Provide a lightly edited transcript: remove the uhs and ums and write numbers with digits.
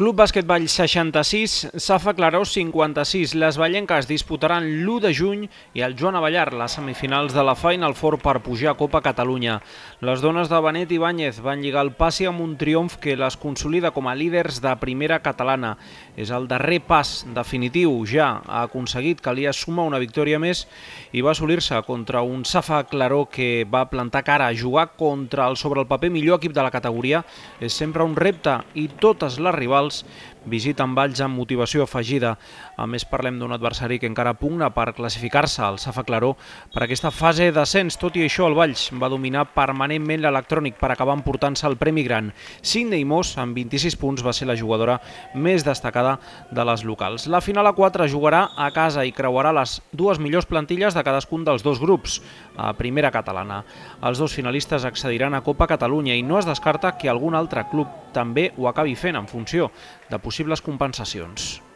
Club Bàsquet Vall 66, Safa Claró 56. Les vallenques disputaran l'1 de juny i el Joan Avellar les semifinals de la Final Four per pujar a Copa Catalunya. Les dones de Benet Ibáñez van lligar el passi amb un triomf que les consolida com a líders de primera catalana. És el darrer pas definitiu, ja ha aconseguit, calia sumar una victòria més i va assolir-se contra un Safa Claró que va plantar cara. Jugar contra el sobre el paper millor equip de la categoria és sempre un repte i totes les rivals visiten Valls amb motivació afegida. A més, parlem d'un adversari que encara pugna per classificar-se, el Safa Claró, per aquesta fase d'ascens. Tot i això, el Valls va dominar permanentment l'electrònic per acabar emportant-se el premi gran. Sydney Moss, amb 26 punts, va ser la jugadora més destacada de les locals. La final a 4 jugarà a casa i creuarà les dues millors plantilles de cadascun dels dos grups, a primera catalana. Els dos finalistes accediran a Copa Catalunya i no es descarta que algun altre club també ho acabi fent en funció de possibles compensacions.